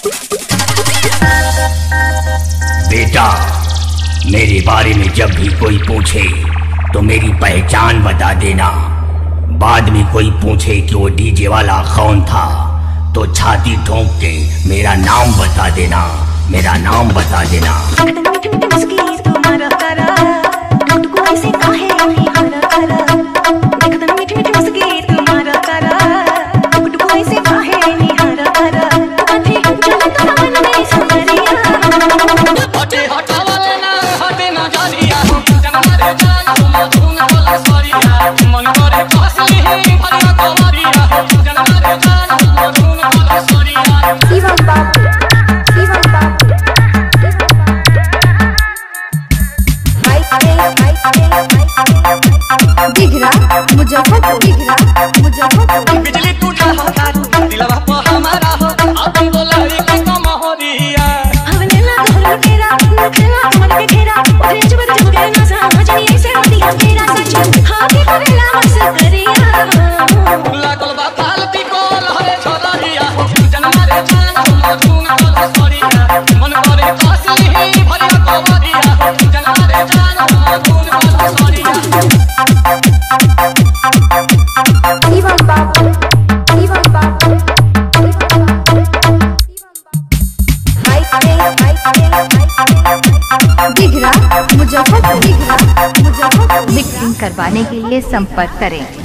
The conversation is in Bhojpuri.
बेटा, मेरे बारे में जब भी कोई पूछे तो मेरी पहचान बता देना। बाद में कोई पूछे कि वो डीजे वाला कौन था तो छाती ठोक के मेरा नाम बता देना, मेरा नाम बता देना। मुजफ्फरपुर बिजली टूटा हो दिलवा पे हमारा हो अब बोला के कमहरिया हमने ना घर तेरा नखला मन के घेरा उठे जब जब के ना समझनी ऐसे दिया तेरा सच हां के करेला मस करिया लागल बा फालती को लहरे छोरिया जनमा रे जान मधुन को सरिया मन करे कासली भरिया कमरिया जनमा रे जान मधुन को सरिया मुजफ्फरपुर मिक्सिंग करवाने के लिए संपर्क करें।